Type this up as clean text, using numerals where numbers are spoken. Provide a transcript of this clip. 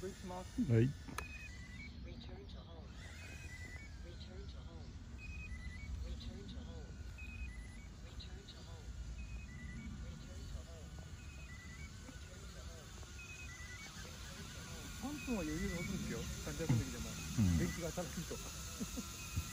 ドイツします。 はい。 3分は余裕で持つんですよ。患者の時でも、電気が新しいと。